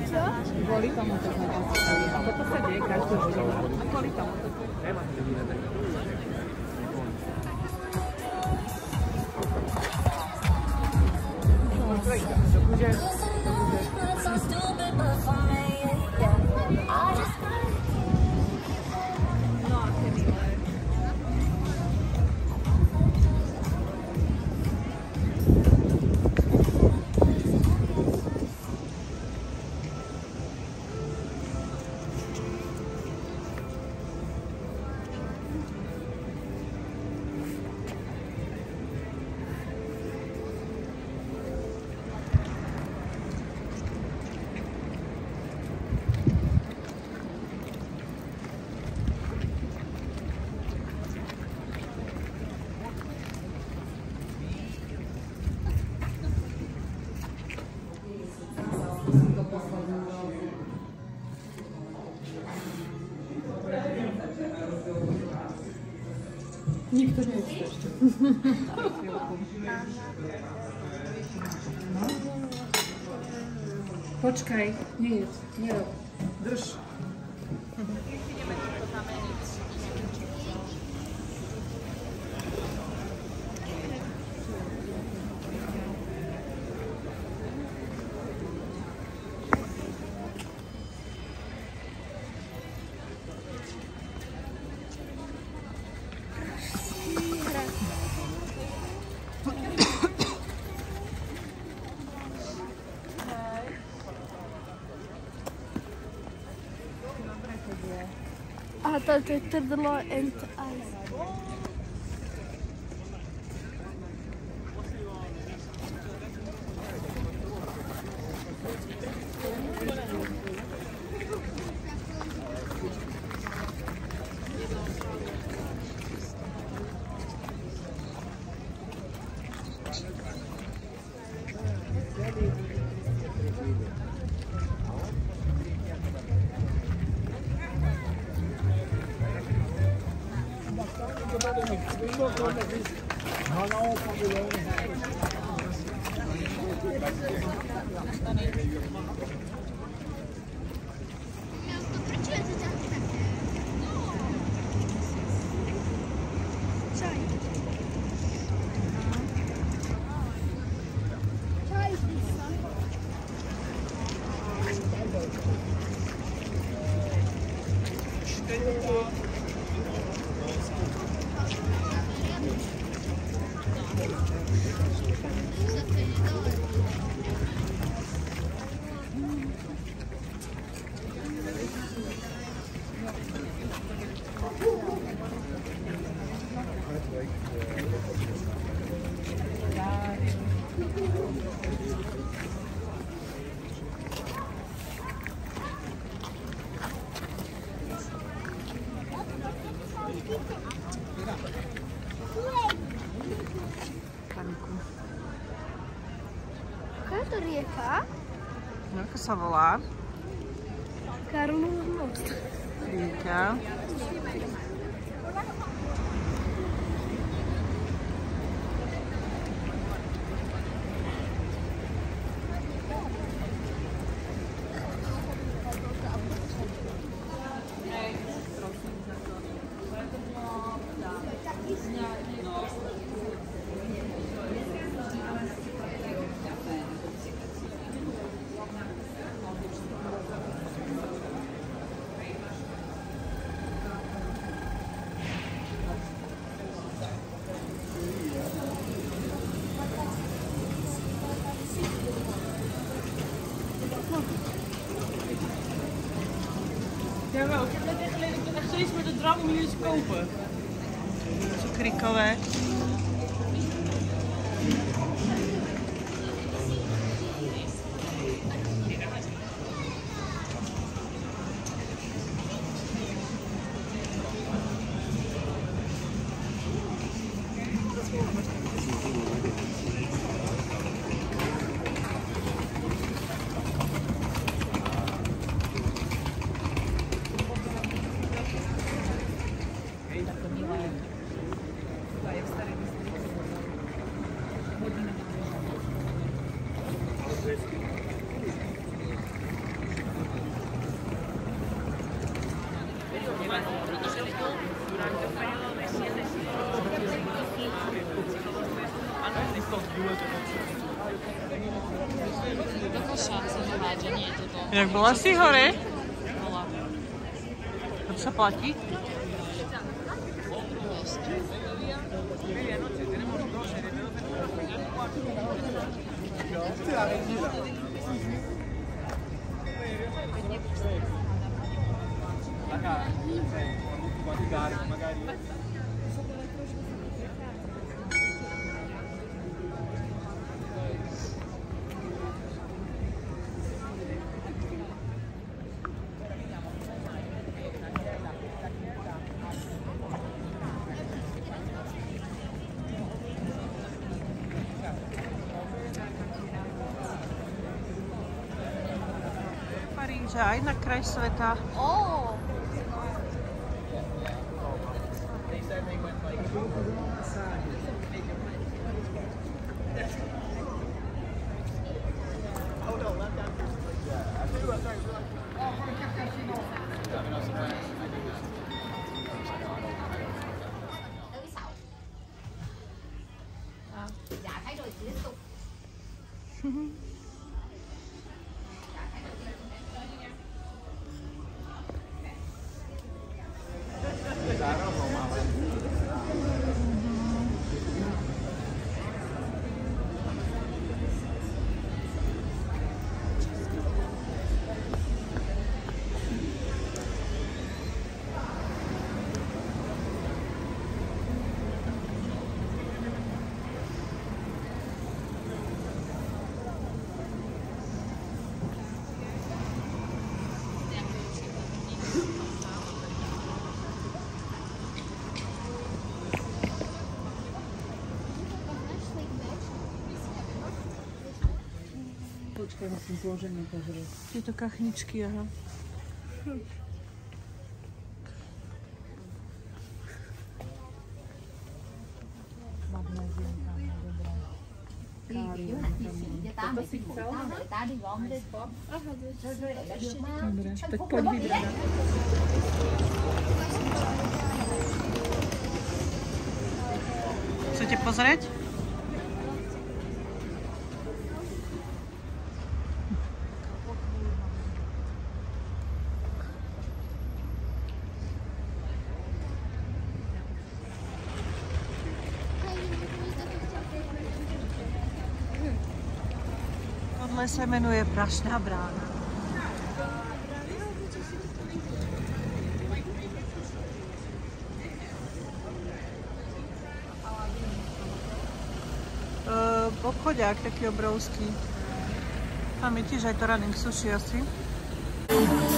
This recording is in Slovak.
Čo? Kvôli tomu to sme tam stali. A toto sa deje každú hodinu. A kvôli tomu to nikto nechce ešte. No. Počkaj, nie jedz, nerob. Drž. A to je trdlo and ice. Aká je to rieka? Ako sa volá? Karlov most. Rieka. Jawel, ik heb net echt geleden, ik ben echt steeds met de drang om jullie te kopen. Zo krikkové. je v staré Do koša sa to hádže, nie je toto. Jak bola si hore? Bola. To sa platí? Paríže, aj na kraj sveta. Oh. Dạ thấy rồi thì tiếp tục. Počkaj, musím zloženie pozrieť. Tieto kachničky, aha. Toto si chcel? Dobre, tak poď vybrať. Chcete pozrieť? Tohle se jmenuje Prašná brána. Obchodiak taký obrovský. Tam je tiež aj to running sushi asi.